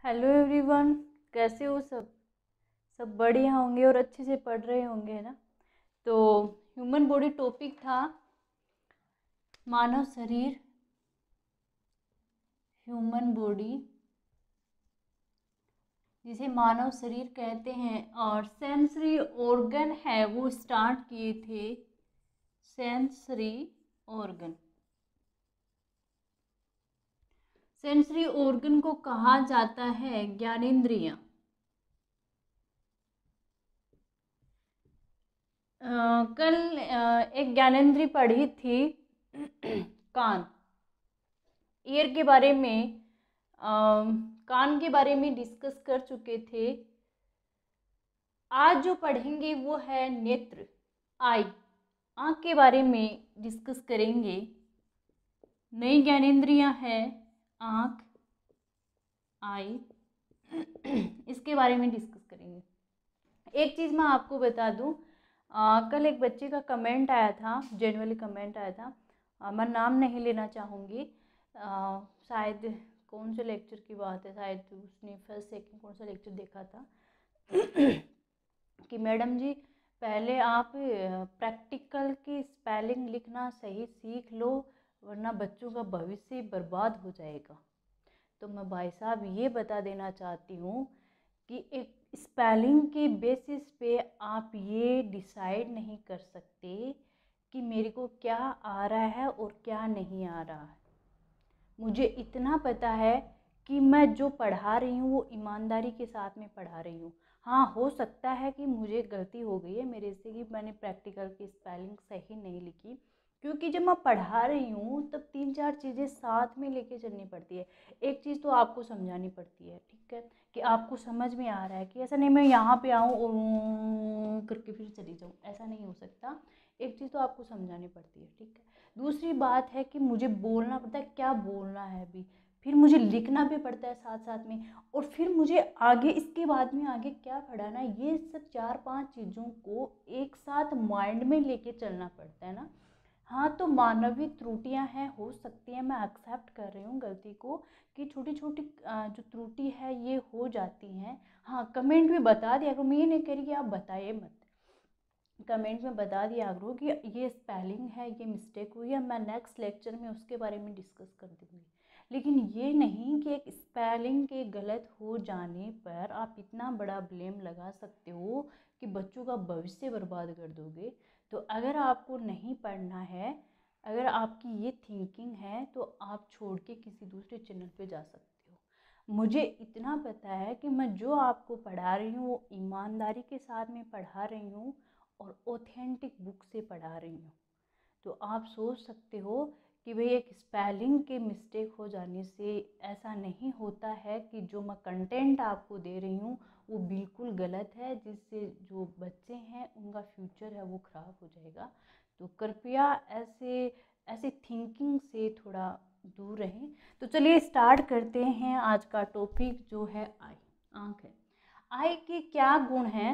Hello everyone, कैसे हो सब। सब बढ़िया होंगे और अच्छे से पढ़ रहे होंगे, है ना। तो ह्यूमन बॉडी टॉपिक था मानव शरीर, ह्यूमन बॉडी जिसे मानव शरीर कहते हैं, और सेंसरी ऑर्गन है वो स्टार्ट किए थे। सेंसरी ऑर्गन, सेंसरी ऑर्गन को कहा जाता है ज्ञानेंद्रियां। कल एक ज्ञानेंद्री पढ़ी थी कान, ईयर के बारे में, कान के बारे में डिस्कस कर चुके थे। आज जो पढ़ेंगे वो है नेत्र, आई, आँख के बारे में डिस्कस करेंगे। नई ज्ञानेंद्रियां हैं आँख, आई, इसके बारे में डिस्कस करेंगे। एक चीज़ मैं आपको बता दूं, कल एक बच्चे का कमेंट आया था, जेन्युइनली कमेंट आया था। मैं नाम नहीं लेना चाहूँगी। शायद कौन से लेक्चर की बात है, शायद उसने फर्स्ट सेकंड कौन सा लेक्चर देखा था कि मैडम जी पहले आप प्रैक्टिकल की स्पेलिंग लिखना सही सीख लो, वरना बच्चों का भविष्य बर्बाद हो जाएगा। तो मैं भाई साहब ये बता देना चाहती हूँ कि एक स्पेलिंग के बेसिस पे आप ये डिसाइड नहीं कर सकते कि मेरे को क्या आ रहा है और क्या नहीं आ रहा है। मुझे इतना पता है कि मैं जो पढ़ा रही हूँ वो ईमानदारी के साथ में पढ़ा रही हूँ। हाँ, हो सकता है कि मुझे गलती हो गई है मेरे से कि मैंने प्रैक्टिकल की स्पेलिंग सही नहीं लिखी, क्योंकि जब मैं पढ़ा रही हूँ तब 3-4 चीज़ें साथ में लेके चलनी पड़ती है। एक चीज़ तो आपको समझानी पड़ती है, ठीक है, कि आपको समझ में आ रहा है, कि ऐसा नहीं मैं यहाँ पे आऊँ और करके फिर चली जाऊँ, ऐसा नहीं हो सकता। एक चीज़ तो आपको समझानी पड़ती है, ठीक है। दूसरी बात है कि मुझे बोलना पड़ता है, क्या बोलना है अभी, फिर मुझे लिखना भी पड़ता है साथ साथ में, और फिर मुझे आगे इसके बाद में आगे क्या पढ़ाना है, ये सब 4-5 चीज़ों को एक साथ माइंड में लेके चलना पड़ता है ना। हाँ, तो मानवीय त्रुटियां हैं, हो सकती है, मैं एक्सेप्ट कर रही हूँ गलती को, कि छोटी छोटी जो त्रुटि है ये हो जाती हैं। हाँ, कमेंट में बता दिया करो, मैं ये नहीं कह रही कि आप बताइए मत, कमेंट में बता दिया करो कि ये स्पेलिंग है, ये मिस्टेक हुई है, मैं नेक्स्ट लेक्चर में उसके बारे में डिस्कस कर दूँगी। लेकिन ये नहीं कि एक स्पेलिंग के गलत हो जाने पर आप इतना बड़ा ब्लेम लगा सकते हो कि बच्चों का भविष्य बर्बाद कर दोगे। तो अगर आपको नहीं पढ़ना है, अगर आपकी ये थिंकिंग है, तो आप छोड़ के किसी दूसरे चैनल पे जा सकते हो। मुझे इतना पता है कि मैं जो आपको पढ़ा रही हूँ वो ईमानदारी के साथ में पढ़ा रही हूँ और ऑथेंटिक बुक से पढ़ा रही हूँ। तो आप सोच सकते हो कि भाई एक स्पेलिंग के मिस्टेक हो जाने से ऐसा नहीं होता है कि जो मैं कंटेंट आपको दे रही हूँ वो बिल्कुल गलत है, जिससे जो बच्चे हैं उनका फ्यूचर है वो ख़राब हो जाएगा। तो कृपया ऐसे ऐसे थिंकिंग से थोड़ा दूर रहें। तो चलिए स्टार्ट करते हैं आज का टॉपिक, जो है आई, आँख है। आई के क्या गुण हैं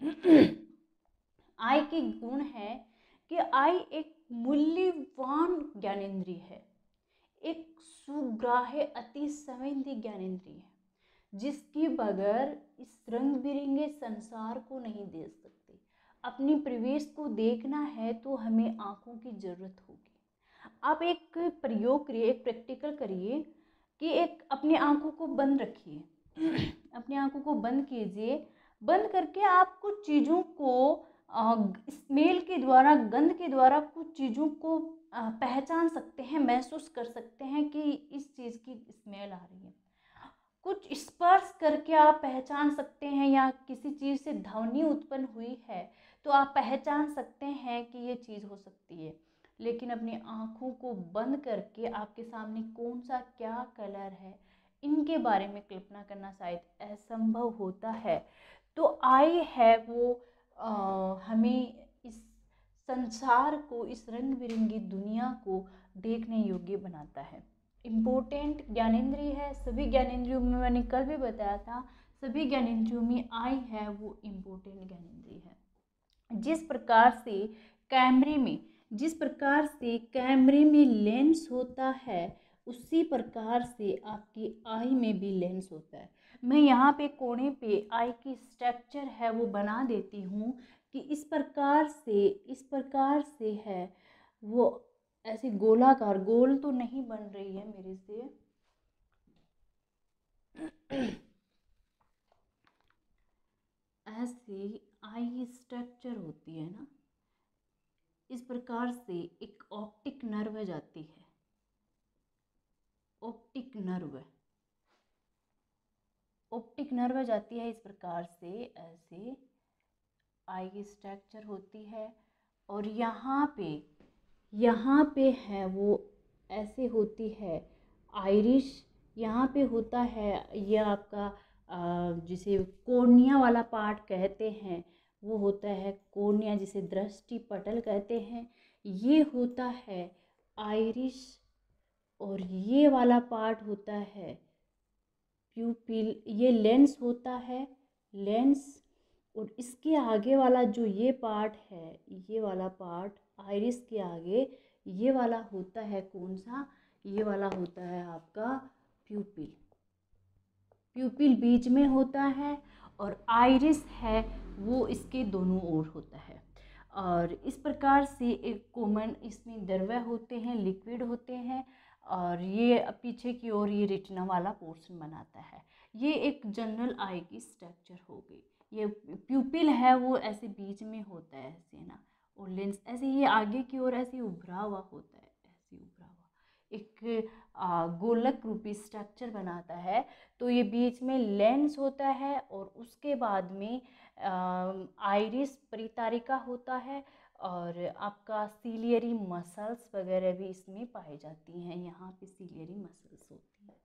आई के गुण है कि आई एक मूल्यवान ज्ञानेंद्रिय है, एक सुग्राह्य अति संवेदी ज्ञानेंद्रिय है, जिसके बगैर इस रंग बिरंगे संसार को नहीं देख सकते। अपनी परिवेश को देखना है तो हमें आँखों की जरूरत होगी। आप एक प्रयोग करिए, एक प्रैक्टिकल करिए कि एक अपनी आँखों को बंद रखिए अपनी आँखों को बंद कीजिए। बंद करके आप कुछ चीज़ों को स्मेल के द्वारा, गंध के द्वारा कुछ चीज़ों को पहचान सकते हैं, महसूस कर सकते हैं कि इस चीज़ की स्मेल आ रही है। कुछ स्पर्श करके आप पहचान सकते हैं, या किसी चीज़ से ध्वनि उत्पन्न हुई है तो आप पहचान सकते हैं कि ये चीज़ हो सकती है। लेकिन अपनी आँखों को बंद करके आपके सामने कौन सा क्या कलर है, इनके बारे में कल्पना करना शायद असंभव होता है। तो आई है वो हमें इस संसार को, इस रंग बिरंगी दुनिया को देखने योग्य बनाता है। इम्पोर्टेंट ज्ञानेंद्रिय है, सभी ज्ञानेंद्रियों में, मैंने कल भी बताया था, सभी ज्ञानेंद्रियों में आई है वो इम्पोर्टेंट ज्ञानेंद्रिय है। जिस प्रकार से कैमरे में लेंस होता है, उसी प्रकार से आपकी आई में भी लेंस होता है। मैं यहाँ पे कोने पे आई की स्ट्रक्चर है वो बना देती हूँ कि इस प्रकार से है वो, ऐसे गोलाकार, गोल तो नहीं बन रही है मेरे से। ऐसे आई स्ट्रक्चर होती है ना, इस प्रकार से एक ऑप्टिक नर्व जाती है, ऑप्टिक नर्व जाती है। इस प्रकार से ऐसे आई की स्ट्रक्चर होती है। और यहाँ पे है वो ऐसे होती है आइरिश। यहाँ पे होता है ये आपका जिसे कोर्निया वाला पार्ट कहते हैं, वो होता है कोर्निया, जिसे दृष्टि पटल कहते हैं। ये होता है आइरिश, और ये वाला पार्ट होता है प्यूपिल, ये लेंस होता है, लेंस। और इसके आगे वाला जो ये पार्ट है, ये वाला पार्ट आइरिस के आगे ये वाला होता है कौन सा, ये वाला होता है आपका प्यूपिल। प्यूपिल बीच में होता है और आइरिस है वो इसके दोनों ओर होता है। और इस प्रकार से एक कॉमन इसमें द्रव्य होते हैं, लिक्विड होते हैं, और ये पीछे की ओर ये रेटिना वाला पोर्शन बनाता है। ये एक जनरल आई की स्ट्रक्चर हो गई। ये प्यूपिल है वो ऐसे बीच में होता है ऐसे ना, और लेंस ऐसे ये आगे की ओर ऐसे उभरा हुआ होता है, ऐसे उभरा हुआ एक गोलक रूपी स्ट्रक्चर बनाता है। तो ये बीच में लेंस होता है और उसके बाद में आइरिस परितारिका होता है, और आपका सीलियरी मसल्स वगैरह भी इसमें पाई जाती हैं। यहाँ पे सीलियरी मसल्स होती हैं।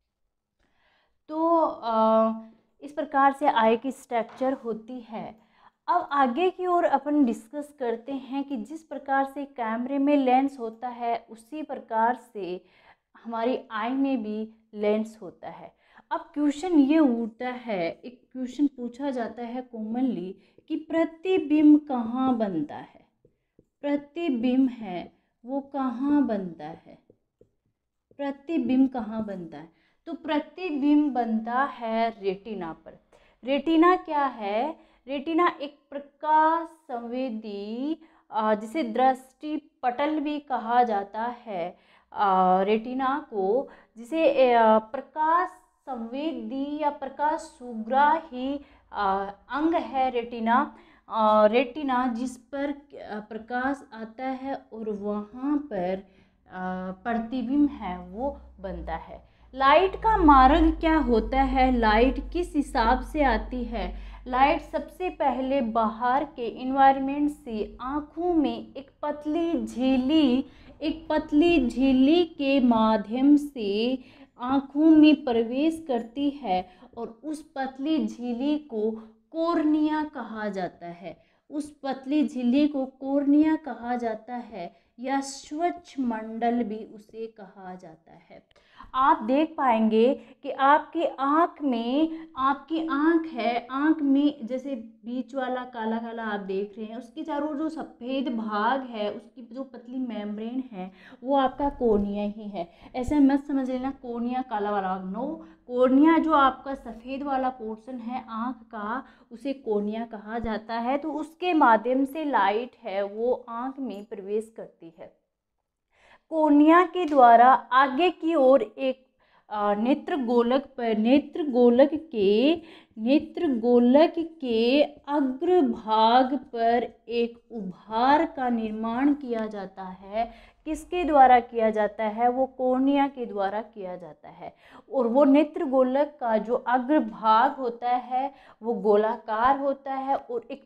तो इस प्रकार से आई की स्ट्रक्चर होती है। अब आगे की ओर अपन डिस्कस करते हैं कि जिस प्रकार से कैमरे में लेंस होता है उसी प्रकार से हमारी आई में भी लेंस होता है। अब क्वेश्चन ये उठता है, एक क्वेश्चन पूछा जाता है कॉमनली कि प्रतिबिंब कहाँ बनता है, प्रतिबिंब है वो कहाँ बनता है, प्रतिबिंब कहाँ बनता है। तो प्रतिबिंब बनता है रेटिना पर। रेटिना क्या है, रेटिना एक प्रकाश संवेदी जिसे दृष्टि पटल भी कहा जाता है, रेटिना को, जिसे प्रकाश संवेदी या प्रकाश सुग्राही अंग है रेटिना। रेटिना जिस पर प्रकाश आता है और वहाँ पर प्रतिबिंब है वो बनता है। लाइट का मार्ग क्या होता है, लाइट किस हिसाब से आती है। लाइट सबसे पहले बाहर के इन्वायरमेंट से आँखों में एक पतली झिल्ली के माध्यम से आँखों में प्रवेश करती है, और उस पतली झिल्ली को कॉर्निया कहा जाता है। उस पतली झिल्ली को कॉर्निया कहा जाता है, या स्वच्छ मंडल भी उसे कहा जाता है। आप देख पाएंगे कि आपकी आँख है, आँख में जैसे बीच वाला काला काला आप देख रहे हैं, उसके चारों जो सफ़ेद भाग है, उसकी जो पतली मेम्ब्रेन है वो आपका कॉर्निया ही है। ऐसे मत समझ लेना कॉर्निया काला वाला, नो, कॉर्निया जो आपका सफ़ेद वाला पोर्शन है आँख का, उसे कॉर्निया कहा जाता है। तो उसके माध्यम से लाइट है वो आँख में प्रवेश करती है। कॉर्निया के द्वारा आगे की ओर एक नेत्र गोलक के अग्रभाग पर एक उभार का निर्माण किया जाता है। किसके द्वारा किया जाता है, वो कॉर्निया के द्वारा किया जाता है। और वो नेत्र गोलक का जो अग्रभाग होता है वो गोलाकार होता है, और एक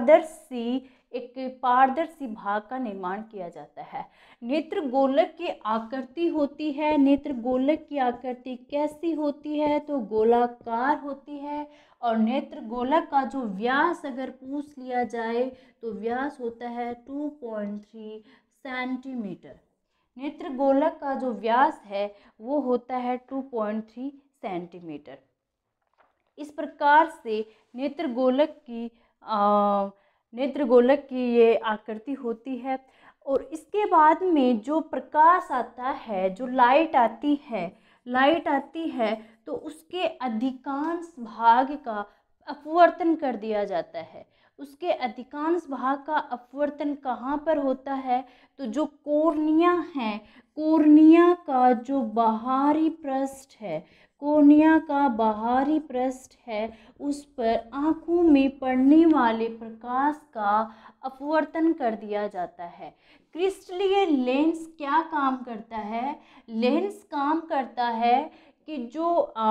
पारदर्शी भाग का निर्माण किया जाता है। नेत्र गोलक की आकृति होती है, नेत्र गोलक की आकृति कैसी होती है, तो गोलाकार होती है। और नेत्र गोलक का जो व्यास अगर पूछ लिया जाए तो व्यास होता है 2.3 सेंटीमीटर। नेत्र गोलक का जो व्यास है वो होता है 2.3 सेंटीमीटर। इस प्रकार से नेत्र गोलक की ये आकृति होती है। और इसके बाद में जो प्रकाश आता है, जो लाइट आती है, तो उसके अधिकांश भाग का अपवर्तन कर दिया जाता है। उसके अधिकांश भाग का अपवर्तन कहाँ पर होता है? तो जो कॉर्निया है, कॉर्निया का जो बाहरी पृष्ठ है, कॉर्निया का बाहरी पृष्ठ है, उस पर आँखों में पड़ने वाले प्रकाश का अपवर्तन कर दिया जाता है। क्रिस्टलीय लेंस क्या काम करता है? लेंस काम करता है कि जो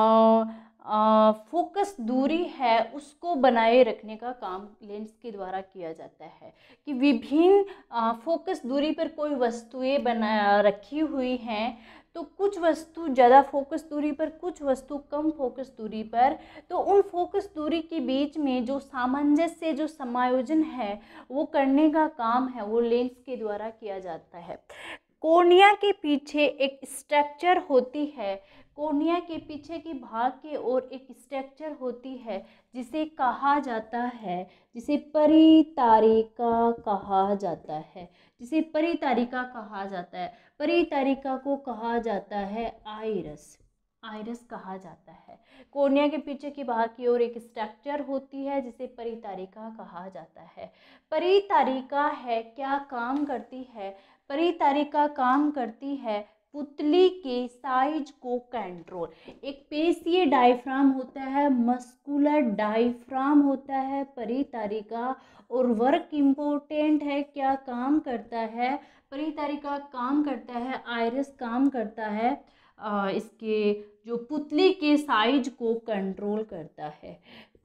फोकस दूरी है उसको बनाए रखने का काम लेंस के द्वारा किया जाता है, कि विभिन्न फोकस दूरी पर कोई वस्तुएं बना रखी हुई हैं, तो कुछ वस्तु ज़्यादा फोकस दूरी पर, कुछ वस्तु कम फोकस दूरी पर, तो उन फोकस दूरी के बीच में जो सामंजस्य, जो समायोजन है, वो करने का काम है वो लेंस के द्वारा किया जाता है। कॉर्निया के पीछे एक स्ट्रक्चर होती है, कॉर्निया के पीछे की भाग की ओर एक स्ट्रक्चर होती है जिसे कहा जाता है, जिसे परितारिका कहा जाता है, जिसे परितारिका कहा जाता है। परितारिका को कहा जाता है आइरस, आइरस कहा जाता है। कॉर्निया के पीछे की भाग की ओर एक स्ट्रक्चर होती है जिसे परितारिका कहा जाता है। परितारिका है क्या काम करती है? परितारिका काम करती है पुतली के साइज को कंट्रोल। एक पेशीय डायफ्राम होता है, मस्कुलर डायफ्राम होता है परितारिका, और वर्क इम्पोर्टेंट है, क्या काम करता है? परितारिका काम करता है, आइरिस काम करता है, इसके जो पुतली के साइज को कंट्रोल करता है,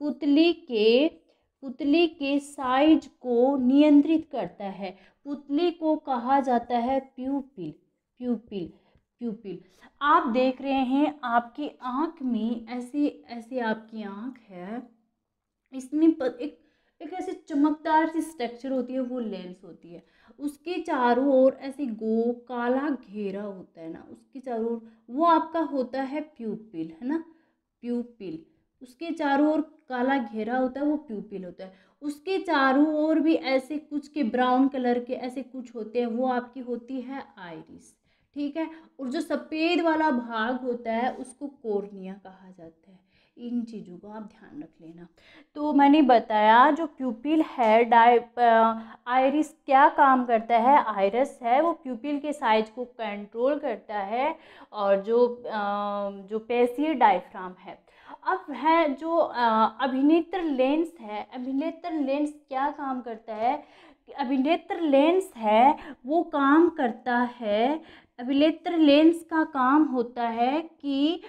पुतली के साइज को नियंत्रित करता है। पुतली को कहा जाता है प्यूपिल, प्यूपिल। आप देख रहे हैं आपकी आँख में ऐसे आपकी आँख है, इसमें एक ऐसे चमकदार सी स्ट्रक्चर होती है, वो लेंस होती है। उसके चारों ओर ऐसे काला घेरा होता है ना, उसके चारों ओर वो आपका होता है प्यूपिल, है ना, प्यूपिल। उसके चारों ओर काला घेरा होता है, वो प्यूपिल होता है। उसके चारों ओर भी ऐसे कुछ के ब्राउन कलर के ऐसे कुछ होते हैं, वो आपकी होती है आइरिस, ठीक है। और जो सफ़ेद वाला भाग होता है उसको कॉर्निया कहा जाता है। इन चीज़ों को आप ध्यान रख लेना। तो मैंने बताया जो प्यूपिल है, आइरिस क्या काम करता है? आइरिस है वो प्यूपिल के साइज को कंट्रोल करता है, और जो पेशीय डायफ्राम है। अब है जो अभिनेत्र लेंस है, अभिनेत्र लेंस क्या काम करता है? अभिनेत्र लेंस है वो काम करता है, अभिनेत्र लेंस का काम होता है कि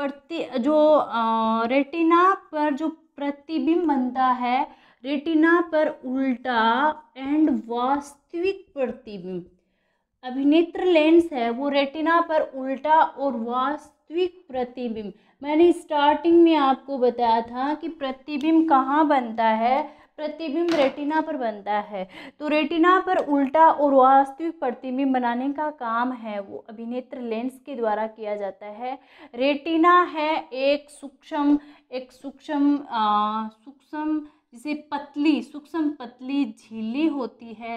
रेटिना पर जो प्रतिबिंब बनता है, रेटिना पर उल्टा एंड वास्तविक प्रतिबिंब, अभिनेत्र लेंस है वो रेटिना पर उल्टा और वास्तविक प्रतिबिंब। मैंने स्टार्टिंग में आपको बताया था कि प्रतिबिंब कहाँ बनता है? प्रतिबिंब रेटिना पर बनता है। तो रेटिना पर उल्टा और वास्तविक प्रतिबिंब बनाने का काम है वो अभिनेत्र लेंस के द्वारा किया जाता है। रेटिना है एक सूक्ष्म जिसे सूक्ष्म पतली झिल्ली होती है।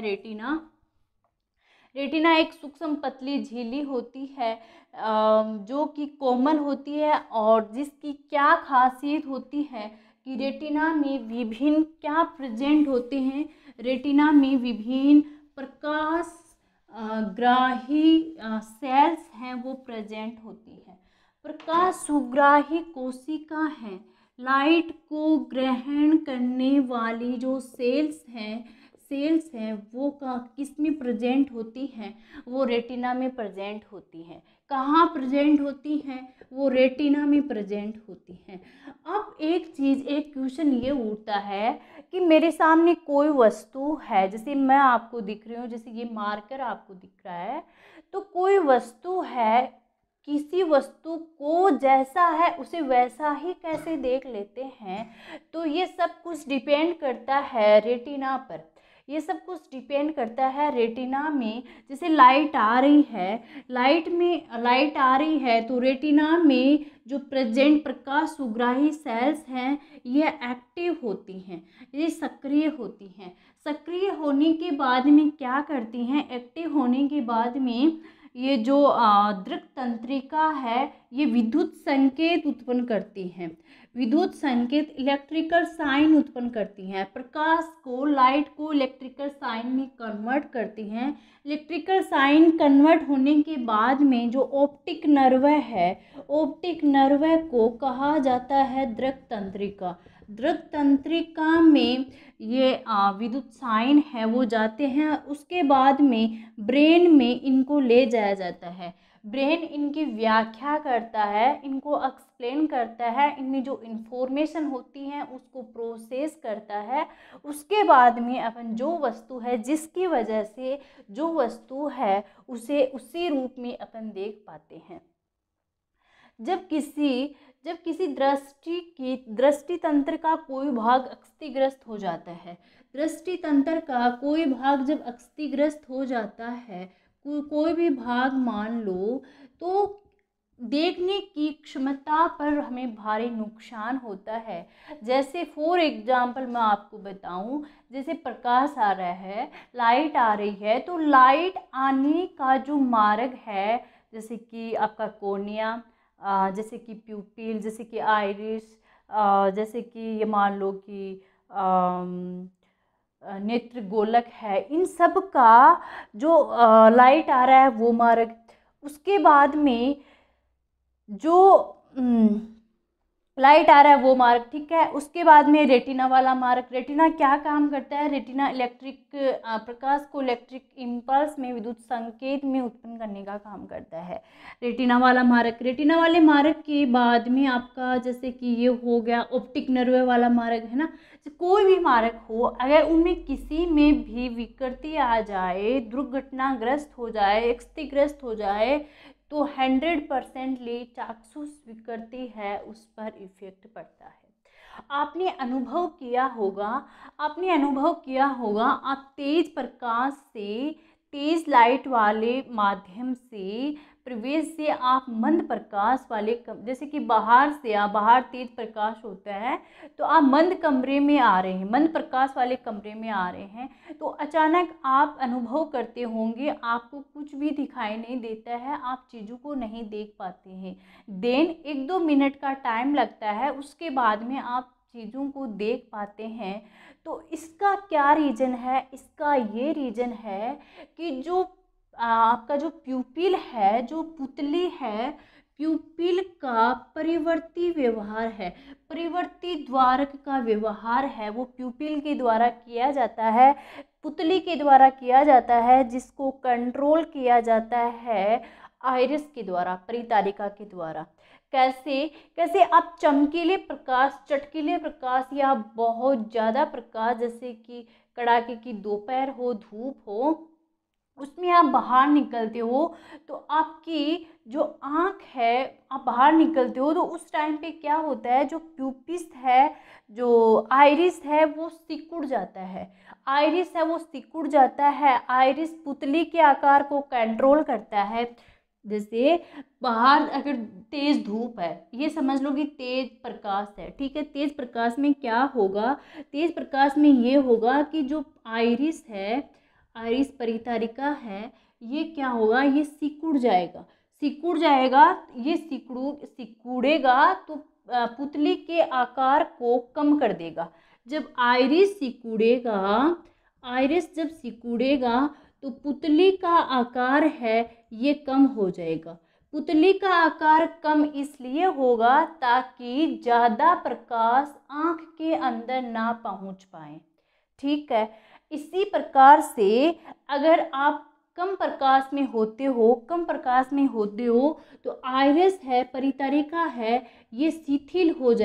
रेटिना एक सूक्ष्म पतली झिल्ली होती है जो कि कोमल होती है, और जिसकी क्या खासियत होती है कि रेटिना में विभिन्न क्या प्रेजेंट होते हैं? रेटिना में विभिन्न प्रकाश ग्राही सेल्स हैं वो प्रेजेंट होती है। प्रकाश सुग्राही कोशिका है, लाइट को ग्रहण करने वाली जो सेल्स हैं वो किस में प्रेजेंट होती हैं? वो रेटिना में प्रेजेंट होती हैं। कहाँ प्रेजेंट होती हैं? वो रेटिना में प्रेजेंट होती हैं। अब एक क्वेश्चन ये उठता है कि मेरे सामने कोई वस्तु है, जैसे मैं आपको दिख रही हूँ, जैसे ये मार्कर आपको दिख रहा है, तो कोई वस्तु है, किसी वस्तु को जैसा है उसे वैसा ही कैसे देख लेते हैं? तो ये सब कुछ डिपेंड करता है रेटिना पर। ये सब कुछ डिपेंड करता है रेटिना में। जैसे लाइट आ रही है, लाइट आ रही है तो रेटिना में जो प्रेजेंट प्रकाश सुग्राही सेल्स हैं ये एक्टिव होती हैं, ये सक्रिय होती हैं। सक्रिय होने के बाद में क्या करती हैं, एक्टिव होने के बाद में ये जो दृक तंत्रिका है ये विद्युत संकेत उत्पन्न करती हैं। विद्युत संकेत इलेक्ट्रिकल साइन उत्पन्न करती हैं, प्रकाश को, लाइट को इलेक्ट्रिकल साइन में कन्वर्ट करती हैं। इलेक्ट्रिकल साइन कन्वर्ट होने के बाद में जो ऑप्टिक नर्व है, ऑप्टिक नर्व को कहा जाता है दृक तंत्रिका। दृक तंत्रिका में ये विद्युत साइन है वो जाते हैं, उसके बाद में ब्रेन में इनको ले जाया जाता है। ब्रेन इनकी व्याख्या करता है, इनको एक्सप्लेन करता है, इनमें जो इन्फॉर्मेशन होती है उसको प्रोसेस करता है। उसके बाद में अपन जो वस्तु है, जिसकी वजह से जो वस्तु है उसे उसी रूप में अपन देख पाते हैं। जब किसी दृष्टि तंत्र का कोई भाग क्षतिग्रस्त हो जाता है, दृष्टि तंत्र का कोई भाग जब क्षतिग्रस्त हो जाता है, कोई भी भाग मान लो, तो देखने की क्षमता पर हमें भारी नुकसान होता है। जैसे फॉर एग्जाम्पल मैं आपको बताऊं, जैसे प्रकाश आ रहा है, लाइट आ रही है, तो लाइट आने का जो मार्ग है, जैसे कि आपका कोर्निया, जैसे कि प्यूपिल, जैसे कि आइरिस, जैसे कि ये मान लो कि नेत्र गोलक है, इन सब का जो लाइट आ रहा है वो मार्ग, उसके बाद में जो लाइट आ रहा है वो मार्ग, ठीक है। उसके बाद में रेटिना वाला मार्ग, रेटिना क्या काम करता है, रेटिना प्रकाश को इलेक्ट्रिक इम्पल्स में, विद्युत संकेत में उत्पन्न करने का काम करता है। रेटिना वाला मार्ग, रेटिना वाले मार्ग के बाद में आपका जैसे कि ये हो गया ऑप्टिक नर्व वाला मार्ग, है ना। कोई भी मार्ग हो, अगर उनमें किसी में भी विकृति आ जाए, दुर्घटनाग्रस्त हो जाए, क्षतिग्रस्त हो जाए, तो 100% चाक्षुष विकृति है उस पर इफेक्ट पड़ता है। आपने अनुभव किया होगा, आप तेज प्रकाश से, तेज लाइट वाले माध्यम से प्रवेश से आप मंद प्रकाश वाले जैसे कि बाहर तेज प्रकाश होता है, तो आप मंद कमरे में आ रहे हैं, मंद प्रकाश वाले कमरे में आ रहे हैं, तो अचानक आप अनुभव करते होंगे आपको कुछ भी दिखाई नहीं देता है, आप चीज़ों को नहीं देख पाते हैं। देन 1-2 मिनट का टाइम लगता है, उसके बाद में आप चीज़ों को देख पाते हैं। तो इसका क्या रीज़न है, इसका ये रीज़न है कि जो आपका जो प्यूपिल है, जो पुतली है, प्यूपिल का परिवर्ती व्यवहार है, परिवर्ती द्वारक का व्यवहार है, वो प्यूपिल के द्वारा किया जाता है, पुतली के द्वारा किया जाता है, जिसको कंट्रोल किया जाता है आइरिस के द्वारा, परितारिका के द्वारा। कैसे आप चमकीले प्रकाश, चटकीले प्रकाश या बहुत ज़्यादा प्रकाश, जैसे कि कड़ाके की दोपहर हो, धूप हो, उसमें आप बाहर निकलते हो, तो आपकी जो आँख है, आप बाहर निकलते हो तो उस टाइम पे क्या होता है, जो प्यूपिस है, जो आइरिस है वो सिकुड़ जाता है, आइरिस पुतली के आकार को कंट्रोल करता है। जैसे बाहर अगर तेज धूप है, ये समझ लो कि तेज प्रकाश है, ठीक है। तेज प्रकाश में क्या होगा, तेज प्रकाश में ये होगा कि जो आइरिस है, आइरिस परितारिका है, ये क्या होगा, ये सिकुड़ जाएगा, ये सिकुड़ेगा तो पुतली के आकार को कम कर देगा। जब आइरिस जब सिकुड़ेगा तो पुतली का आकार है ये कम हो जाएगा। पुतली का आकार कम इसलिए होगा ताकि ज़्यादा प्रकाश आँख के अंदर ना पहुँच पाए, ठीक है। इसी प्रकार से अगर आप कम प्रकाश में होते हो तो आइरिस है, परितारिका है, ये शिथिल हो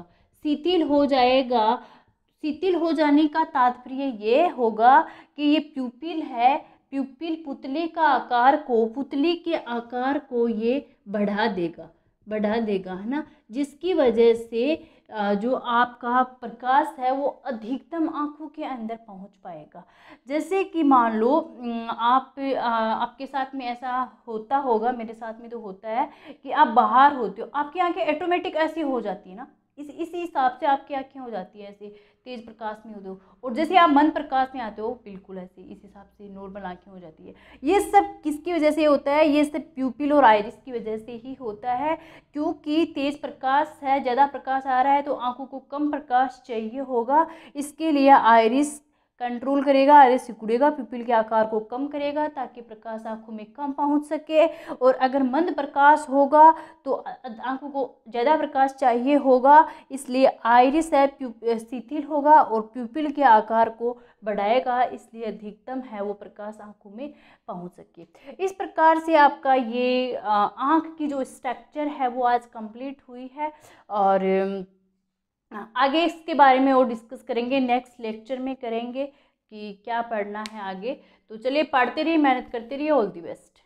जाने का तात्पर्य ये होगा कि ये प्यूपिल है, पुतली के आकार को ये बढ़ा देगा, बढ़ा देगा, है ना, जिसकी वजह से जो आपका प्रकाश है वो अधिकतम आंखों के अंदर पहुंच पाएगा। जैसे कि मान लो आपके साथ में ऐसा होता होगा, मेरे साथ में तो होता है कि आप बाहर होते हो, आपकी आंखें ऑटोमेटिक ऐसी हो जाती है ना, इसी हिसाब से आपकी आंखें हो जाती है ऐसे तेज प्रकाश में होते हो, और जैसे आप मंद प्रकाश में आते हो बिल्कुल ऐसे इस हिसाब से नॉर्मल आंखें हो जाती है। ये सब किसकी वजह से होता है? ये सब प्यूपिल और आइरिस की वजह से ही होता है, क्योंकि तेज प्रकाश है, ज़्यादा प्रकाश आ रहा है तो आंखों को कम प्रकाश चाहिए होगा, इसके लिए आइरिस कंट्रोल करेगा, आइरिस सिकुड़ेगा, प्यूपिल के आकार को कम करेगा ताकि प्रकाश आंखों में कम पहुंच सके। और अगर मंद प्रकाश होगा तो आंखों को ज़्यादा प्रकाश चाहिए होगा, इसलिए आइरिस है शिथिल होगा और प्यूपिल के आकार को बढ़ाएगा, इसलिए अधिकतम है वो प्रकाश आंखों में पहुंच सके। इस प्रकार से आपका ये आंख की जो स्ट्रक्चर है वो आज कंप्लीट हुई है, और आगे इसके बारे में और डिस्कस करेंगे, नेक्स्ट लेक्चर में करेंगे कि क्या पढ़ना है आगे। तो चलिए पढ़ते रहिए, मेहनत करते रहिए, ऑल दी बेस्ट।